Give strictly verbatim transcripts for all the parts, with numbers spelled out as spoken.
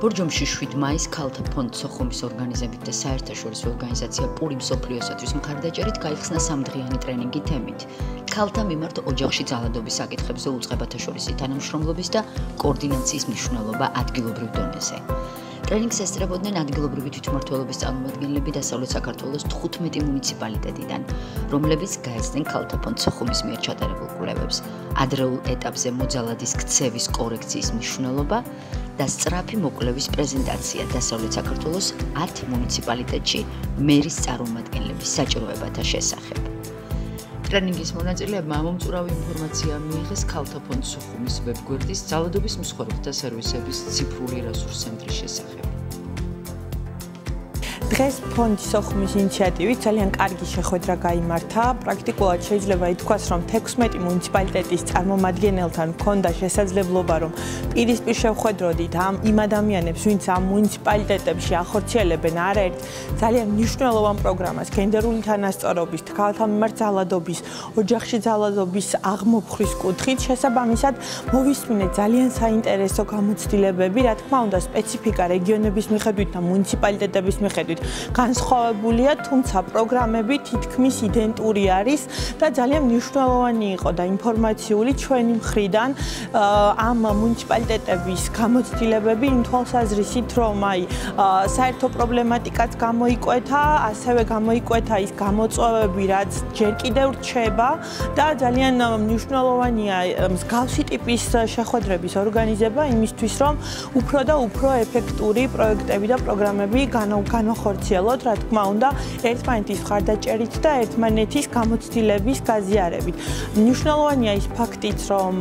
ბორჯომში შვიდ მაისს ქალთა ფონდ სოხუმის ორგანიზებით და საერთაშორისო ორგანიზაცია პური მსოფლიოსათვის მხარდაჭერით გაიხსნა სამდღიანი ტრენინგი თემით ქალთა მიმართ ოჯახში ძალადობის საკითხებზე უწყებათა შორისი თანამშრომლობის და კოორდინაციის მნიშვნელობა ადგილობრივ დონეზე. ტრენინგს ესწრებოდნენ ადგილობრივი თვითმმართველობის წარმომადგენლები დასავლეთ საქართველოს თხუთმეტი მუნიციპალიტეტიდან, რომლებიც გაეცნენ ქალთა ფონდ სოხუმის მიერ ჩატარებულ კვლევებს, ადრეულ ეტაპზე მოძალადის ქცევის კორექციის მნიშვნელობა და სწრაფი მოკვლევის პრეზენტაცია დასავლეთ საქართველოს ათ მუნიციპალიტეტში მერის წარმომადგენლების საჭიროებათა შესახებ. ტრენინგის მონაწილეებმა ამომწურავი ინფორმაცია მიიღეს ქალთა ფონდ სოხუმის ვებგვერდის ძალადობის მსხვერპლთა სერვისების ციფრული რესურს ცენტრის შესახებ. დღეს ფონდი სოხუმის ინიციატივით ძალიან კარგი შეხვედრა გაიმართა. პრაქტიკულად შეიძლება ითქვას, რომ თექვსმეტი მუნიციპალიტეტის წარმომადგენელთან ჰქონდა შესაძლებლობა, რომ პირისპირ შევხვედროდით ამ იმ ადამიანებს, ვინც ამ მუნიციპალიტეტებში ახორციელებენ არაერთ ძალიან მნიშვნელოვან პროგრამას გენდერული თანასწორობის, ქალთა მიმართ ძალადობის, ოჯახში ძალადობის აღმოფხვის კუთხით. შესაბამისად, მოვისმინეთ ძალიან საინტერესო გამოცდილებები, რა თქმა უნდა, სპეციფიკა რეგიონების მიხედვით და მუნიციპალიტეტების მიხედვით განსხვავებულია, თუმცა პროგრამები თითქმის იდენტური არის და ძალიან მნიშვნელოვანი იყო და ინფორმაციული ჩვენი მხრიდან ამ მუნიციპალიტეტების გამოცდილებები იმ თვალსაზრისით, რომ აი საერთო პრობლემატიკაც გამოიკვეთა, ასევე გამოიკვეთა ის გამოწვევები, რაც ჯერ კიდევ რჩება და ძალიან მნიშვნელოვანია მსგავსი ტიპის შეხვედრების ორგანიზება იმისთვის, რომ უფრო და უფრო ეფექტური პროექტები და პროგრამები განახორციელოთ. რა თქმა უნდა, ერთმანეთის მხარდაჭერით და ერთმანეთის გამოცდილების გაზიარებით. მნიშვნელოვანია ის ფაქტიც, რომ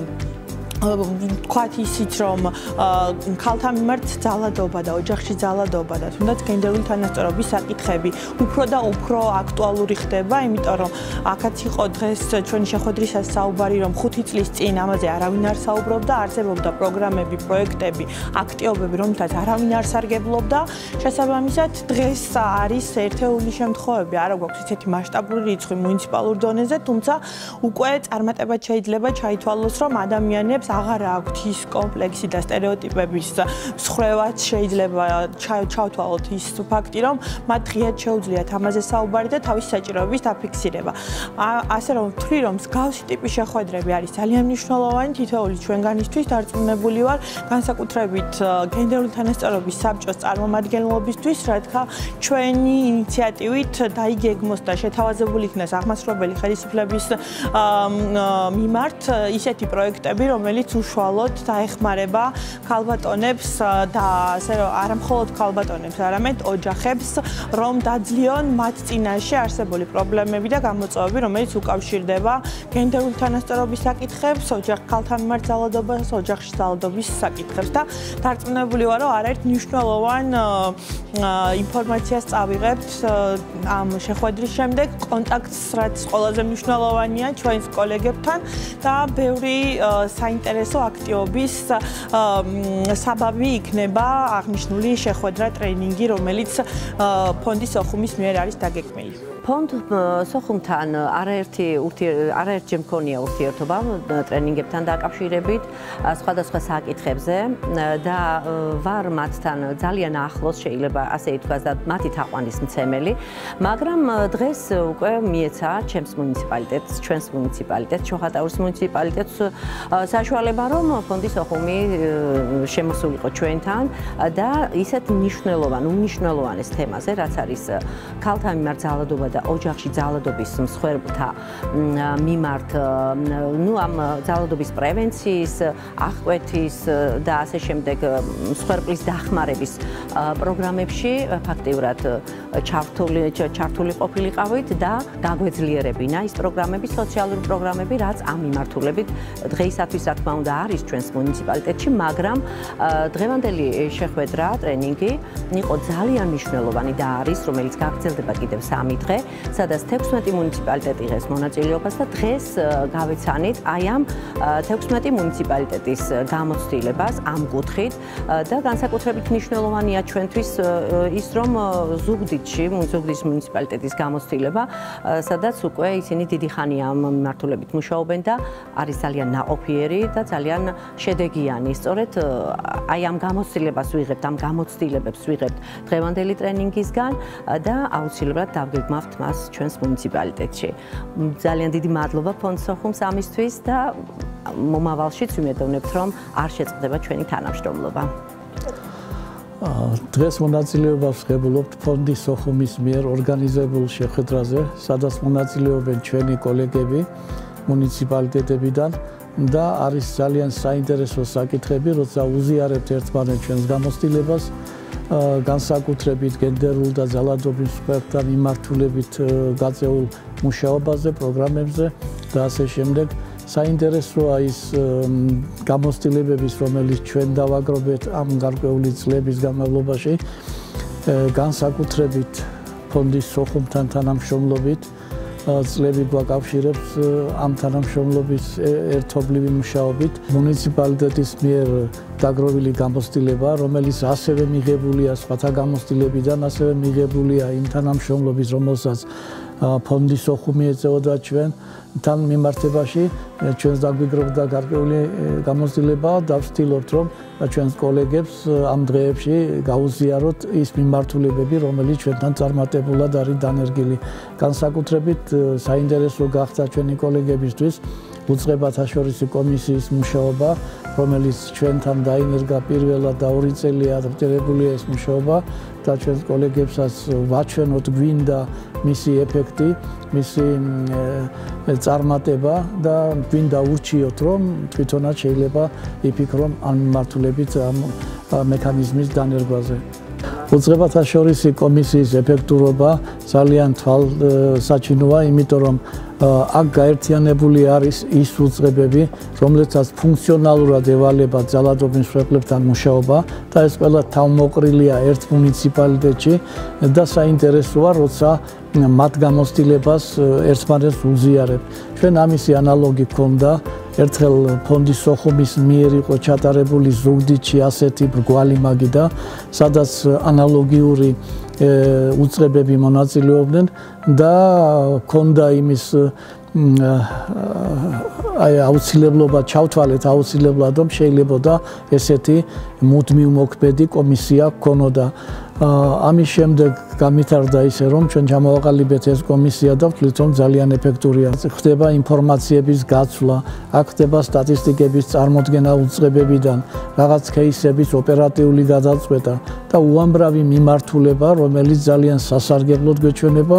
თქვათ ისიც, რომ ქალთა მიმართ ძალადობა და ოჯახში ძალადობა და თუნდაც გენდერული თანასწორობის საკითხები უფრო და უფრო აქტუალური ხდება, იმიტომ რომ აქაც იყო დღეს ჩვენი შეხვედრისას საუბარი, რომ ხუთი წლის წინ ამაზე არავინ არ საუბრობდა, არსებობდა პროგრამები, პროექტები, აქტივობები, რომლითაც არავინ არ სარგებლობდა. შესაბამისად, დღეს არის ერთეული შემთხვევები, არა გვაქვს ისეთი მასშტაბური რიცხვი მუნიციპალურ დონეზე, თუმცა უკვე წარმატებად შეიძლება ჩაითვალოს, რომ ადამიანებს აღარ აქვთ ის კომპლექსი და სტერეოტიპების მსხვერპლად შეიძლება ჩავთვალოთ ის ფაქტი, რომ მათ ღიად შეუძლიათ ამაზე საუბარი და თავის საჭიროების დაფიქსირება. ასე რომ ვთვლი, რომ მსგავსი ტიპის შეხვედრები არის ძალიან მნიშვნელოვანი, თითოეული ჩვენგანისთვის დარწმუნებული ვარ, განსაკუთრებით გენდერული თანასწორობის საბჭოს წარმომადგენლობისთვის, რადგან ჩვენი ინიციატივით დაიგეგმოს და შეთავაზებული იქნას აღმასრულებელი ხელისუფლების მიმართ ისეთი პროექტები, რომელიც უშუალოდ დაეხმარება ქალბატონებს და ასე რომ არა მხოლოდ ქალბატონებს, არამედ ოჯახებს, რომ დაძლიონ მათ წინაშე არსებული პრობლემები და გამოწვევები, რომელიც უკავშირდება გენდერული თანასწორობის საკითხებს, ოჯახ ქალთა მიმართ ძალადობას, ოჯახში ძალადობის საკითხებს და დარწმუნებული ვარ, რომ არაერთ მნიშვნელოვან ინფორმაციას წავიღებთ ამ შეხვედრის შემდეგ, კონტაქტს რაც ყველაზე მნიშვნელოვანია ჩვენს კოლეგებთან და ბევრი საინტერესო აქტივობის საბაბი იქნება აღნიშნული შეხვედრა ტრენინგი, რომელიც ფონდი სოხუმის მიერ არის დაგეგმილი. ფონდ სოხუმთან არაერთი არაერთჯერ მქონია ურთიერთობა ტრენინგებთან დაკავშირებით სხვადასხვა საკითხებზე და ვარ მათთან ძალიან ახლოს, შეიძლება ასე ითქვას და მათი თაყვანისმცემელი, მაგრამ დღეს უკვე მიეცა ჩემს მუნიციპალიტეტს, ჩვენს მუნიციპალიტეტს, ჩოხატაურის მუნიციპალიტეტს საშუალება, რომ ფონდი სოხუმი შემოსულიყო ჩვენთან და ისეთ მნიშვნელოვან, უმნიშვნელოვანეს თემაზე, რაც არის ქალთა მიმართ ძალადობა და ოჯახში ძალადობის მსხვერპლთა მიმართ, ნუ ამ ძალადობის პრევენციის, აღკვეთის და ასე შემდეგ მსხვერპლის დახმარების პროგრამებში ფაქტიურად ჩართული ყოფილიყავით და გაგვეძლიერებინა ის პროგრამები, სოციალური პროგრამები, რაც ამ მიმართულებით დღეისათვის რა თქმა უნდა არის ჩვენს მუნიციპალიტეტში, მაგრამ დღევანდელი შეხვედრა, ტრენინგი იყო ძალიან მნიშვნელოვანი და არის, რომელიც გაგრძელდება კიდევ სამი დღე, სადაც თექვსმეტი მუნიციპალიტეტი იღებს მონაწილეობას და დღეს გავეცანით აი ამ თექვსმეტი მუნიციპალიტეტის გამოცდილებას ამ კუთხით და განსაკუთრებით მნიშვნელოვანია ჩვენთვის ის, რომ ზუგდიდში, ზუგდიდის მუნიციპალიტეტის გამოცდილება, სადაც უკვე ისინი დიდი ხანია ამ მიმართულებით მუშაობენ და არის ძალიან ნაყოფიერი და ძალიან შედეგიანი. სწორედ აი ამ გამოცდილებას ვიღებთ, ამ გამოცდილებებს ვიღებთ დღევანდელი ტრენინგისგან და აუცილებლად დავგეგმავთ მას ჩვენს მუნიციპალიტეტში. ძალიან დიდი მადლობა ფონდ სოხუმს ამისთვის და მომავალშიც ვიმედოვნებთ, რომ არ შეწყდება ჩვენი თანამშრომლობა. დღეს მონაწილეობას ვღებულობთ ფონდი სოხუმის მიერ ორგანიზებულ შეხვედრაზე, სადაც მონაწილეობენ ჩვენი კოლეგები მუნიციპალიტეტებიდან და არის ძალიან საინტერესო საკითხები, როცა უზიარებთ ერთმანეთს ჩვენს გამოცდილებას, განსაკუთრებით გენდერულ და ძალადობის მსხვერპლთან მიმართულებით გაწეულ მუშაობაზე, პროგრამებზე და ასე შემდეგ. საინტერესოა ის გამოცდილებების, რომელიც ჩვენ დავაგროვეთ ამ გარკვეული წლების განმავლობაში, განსაკუთრებით ფონდის სოხუმთან თანამშრომლობით, წლები გვაკავშირებს ამ თანამშრომლობის ერთობლივი მუშაობით. მუნიციპალიტეტის მიერ დაგროვილი გამოცდილება, რომელიც ასევე მიღებულია სხვათა გამოცდილებიდან, ასევე მიღებულია იმ თანამშრომლობის, რომელსაც ფონდი სოხუმი ეწეოდა ჩვენ თან მიმართებაში, ჩვენს დაგვიგროვდა გარკვეული გამოცდილება და ვცდილობთ, რომ ჩვენს კოლეგებს ამ დღეებში გაუზიაროთ ის მიმართულებები, რომელიც ჩვენთან წარმატებულად არის დანერგილი. განსაკუთრებით საინტერესო გახდა ჩვენი კოლეგებისთვის უწყებათა შორისი კომისიის მუშაობა, რომელიც ჩვენთან დაინერგა პირველად და ორი წელი ადაპტირებულია ეს მუშაობა და ჩვენს კოლეგებსაც ვაჩვენოთ გვინდა მისი ეფექტი, მისი წარმატება და გვინდა ურჩიოთ, რომ თვითონაც შეიძლება იფიქრონ ამ მიმართულებით ამ მექანიზმის დანერგვაზე. უწყებათა შორისი კომისიის ეფექტურობა ძალიან თვალსაჩინოა, იმიტომ რომ აქ გაერთიანებული არის ის უწყებები, რომლებსაც ფუნქციონალურად ევალება ძალადობის მსხვერპლებთან მუშაობა და ეს ყველა თავმოყრილია ერთ მუნიციპალიტეტში და საინტერესოა, როცა მათ გამოცდილებას ერთმანეთს უზიარებთ. ჩვენ ამისი ანალოგი გქონდა, ერთხელ ფონდის სოხუმის მიერ იყო ჩატარებული ზუგდიდში ასეთი მრგვალი მაგიდა, სადაც ანალოგიური უწყებები მონაწილეობდნენ და ჰქონდა იმის აი აუცილებლობა ჩავთვალეთ აუცილებლად რომ შეიძლებოდა ესეთი მუდმივმოქმედი კომისია გქონოდა. ამის შემდეგ გამithარდა ისე რომ ჩვენ ჩამოვაყალიბეთ ეს კომისია და ვთვლით რომ ძალიან ეფექტურია. ხდება ინფორმაციების გაცვლა, აქ ხდება სტატისტიკების წარმოდგენა უწყებებიდან, რაღაც кейსების ოპერატიული გადაწყვეტა და უამრავი მიმართულება, რომელიც ძალიან სასარგებლოდ გვეჩვენება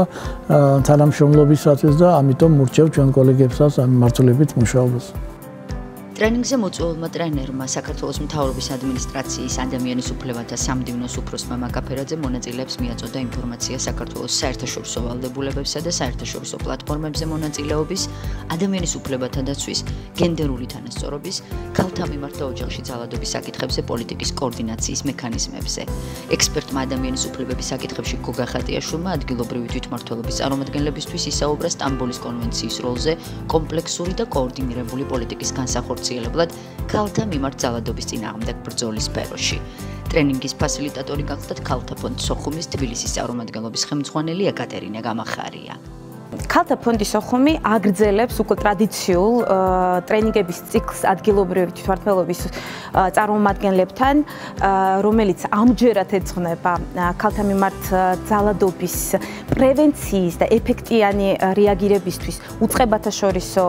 თანამშრომლობისათვის და ამიტომ მურჩევ ჩვენ კოლეგებსაც ამ მიმართულებით მუშაობას. ტრენინგზე მოწვეულმა ტრენერმა საქართველოს მთავრობის ადმინისტრაციის ადამიანის უფლებათა სამდივნოს უფროსმა მაკაფერაძე მონაწილეებს მიაწოდა ინფორმაცია საქართველოს საერთაშორისო ვალდებულებებსა და საერთაშორისო პლატფორმებზე მონაწილეობის, ადამიანის უფლებათა დაცვის, გენდერული თანასწორობის, ქალთა მიმართ და ოჯახში ძალადობის საკითხებზე პოლიტიკის კოორდინაციის მექანიზმებზე. ექსპერტმა ადამიანის უფლებების საკითხებში გოგა ხატიაშვილმა ადგილობრივი თვითმმართველობის წარმომადგენლებისთვის ისაუბრა სტამბოლის კონვენციის როლზე კომპლექსური და კოორდინირებული პოლიტიკის განსახორციელებლად ქალთა მიმართ ძალადობის წინააღმდეგ ბრძოლის სფეროში. ტრენინგის ფასილიტატორი გახლდათ ქალთა ფონდ სოხუმის თბილისის წარმომადგენლობის ხელმძღვანელი ეკატერინა გამახარია. ქალთა ფონდი სოხუმი აგრძელებს უკვე ტრადიციულ ტრენინგების ციკლს ადგილობრივი თვითმმართველობის წარმომადგენლებთან, რომელიც ამჯერად ეძღვნება ქალთა მიმართ ძალადობის პრევენციის და ეფექტიანი რეაგირებისთვის უწყებათა შორისო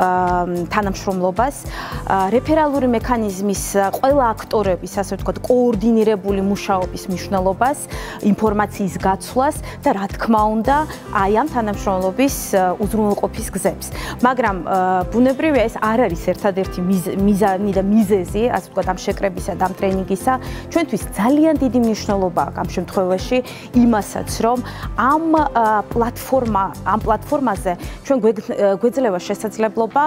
თანამშრომლობას, რეფერალური მექანიზმის ყველა აქტორების, ასე ვთქვათ, კოორდინირებული მუშაობის მნიშვნელობას, ინფორმაციის გაცვლას და რა თქმა უნდა, აი ამ თანამშრომლობის უზრუნველყოფის გზებს. მაგრამ ბუნებრივია ეს არ არის ერთადერთი მიზანი და მიზეზი, ასე ვთქვათ, ამ შეკრებისა და ამ ტრენინგისა. ჩვენთვის ძალიან დიდი მნიშვნელობა აქვს ამ შემთხვევაში იმასაც, რომ ამ პლატფორმა, ამ პლატფორმაზე ჩვენ გვეძლევა შესაძლებლობა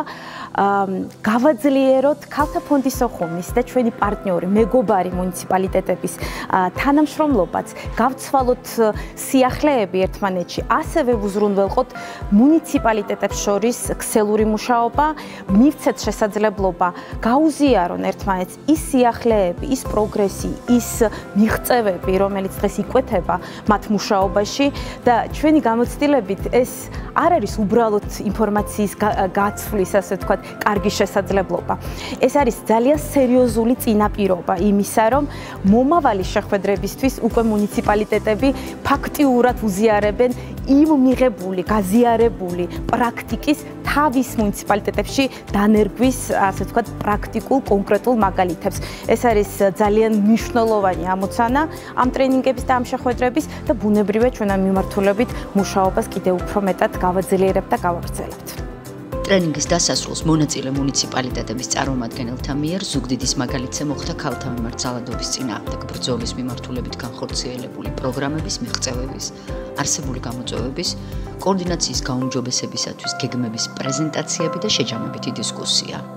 გავაძლიეროთ ქალთა ფონდის სოხუმის და ჩვენი პარტნიორი, მეგობარი მუნიციპალიტეტების თანამშრომლობაც, გავცვალოთ სიახლეები ერთმანეთში, ასევე ვუზრუნველყოთ ვიმსახურებოთ მუნიციპალიტეტებს შორის ქსელური მუშაობა, მივცეთ შესაძლებლობა გაუზიარონ ერთმანეთს ის სიახლეები, ის პროგრესი, ის მიღწევები, რომელიც დღეს იკვეთება მათ მუშაობაში და ჩვენი გამოცდილებით ეს არ არის უბრალოდ ინფორმაციის გაცვლის, ასე ვთქვათ, კარგი შესაძლებლობა. ეს არის ძალიან სერიოზული წინაპირობა იმისა, რომ მომავალი შეხვედრებისთვის უკვე მუნიციპალიტეტები ფაქტიურად უზიარებენ იმ მიღებული, გაზიარებული პრაქტიკის თავის მუნიციპალიტეტებში დანერგვის, ასე ვთქვათ, პრაქტიკულ კონკრეტულ მაგალითებს. ეს არის ძალიან მნიშვნელოვანი ამოცანა ამ ტრენინგების და ამ შეხვედრების და ბუნებრივია ჩვენ ამ მიმართულებით მუშაობას კიდევ უფრო მეტად გავაძლიერებთ და გავაგრძელებთ. ტრენინგის დასასრულს მონაწილე მუნიციპალიტეტების წარმომადგენელთა მიერ ზუგდიდის მაგალითზე მოხდა ქალთა მიმართ ძალადობის წინააღმდეგ ბრძოლის მიმართულებით განხორციელებული პროგრამების მიღწევების, არსებული გამოწვევების, კოორდინაციის გაუმჯობესებისათვის გეგმების პრეზენტაციები და შეჯამებითი დისკუსია.